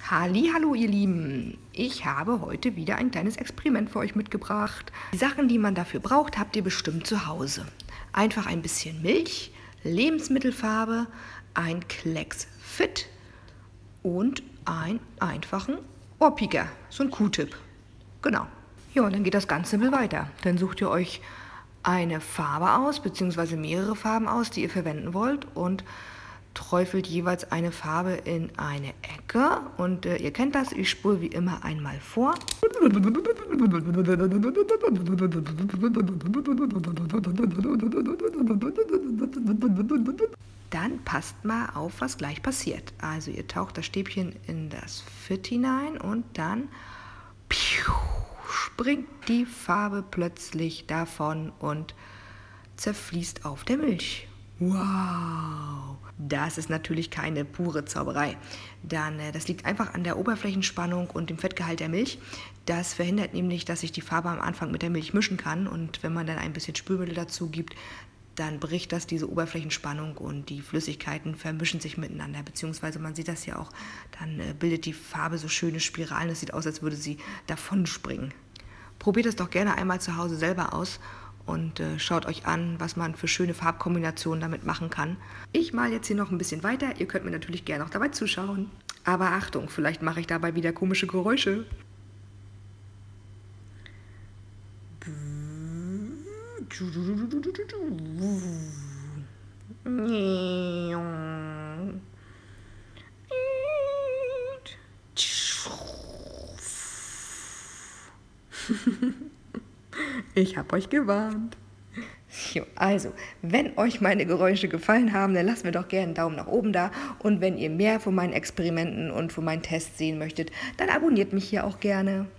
Hallo ihr Lieben, ich habe heute wieder ein kleines Experiment für euch mitgebracht. Die Sachen, die man dafür braucht, habt ihr bestimmt zu Hause. Einfach ein bisschen Milch, Lebensmittelfarbe, ein Klecks Fit und einen einfachen Ohrpieker, so ein Q-Tip. Genau. Ja, und dann geht das ganz simpel weiter. Dann sucht ihr euch eine Farbe aus, beziehungsweise mehrere Farben aus, die ihr verwenden wollt und träufelt jeweils eine Farbe in eine Ecke und ihr kennt das, ich spule wie immer einmal vor. Dann passt mal auf, was gleich passiert. Also ihr taucht das Stäbchen in das Fit hinein und dann springt die Farbe plötzlich davon und zerfließt auf der Milch. Wow, das ist natürlich keine pure Zauberei. Das liegt einfach an der Oberflächenspannung und dem Fettgehalt der Milch. Das verhindert nämlich, dass sich die Farbe am Anfang mit der Milch mischen kann. Und wenn man dann ein bisschen Spülmittel dazu gibt, dann bricht das diese Oberflächenspannung und die Flüssigkeiten vermischen sich miteinander. Beziehungsweise man sieht das ja auch, dann bildet die Farbe so schöne Spiralen. Es sieht aus, als würde sie davon springen. Probiert es doch gerne einmal zu Hause selber aus. Und schaut euch an, was man für schöne Farbkombinationen damit machen kann. Ich male jetzt hier noch ein bisschen weiter. Ihr könnt mir natürlich gerne auch dabei zuschauen. Aber Achtung, vielleicht mache ich dabei wieder komische Geräusche. Ich habe euch gewarnt. Also, wenn euch meine Geräusche gefallen haben, dann lasst mir doch gerne einen Daumen nach oben da. Und wenn ihr mehr von meinen Experimenten und von meinen Tests sehen möchtet, dann abonniert mich hier auch gerne.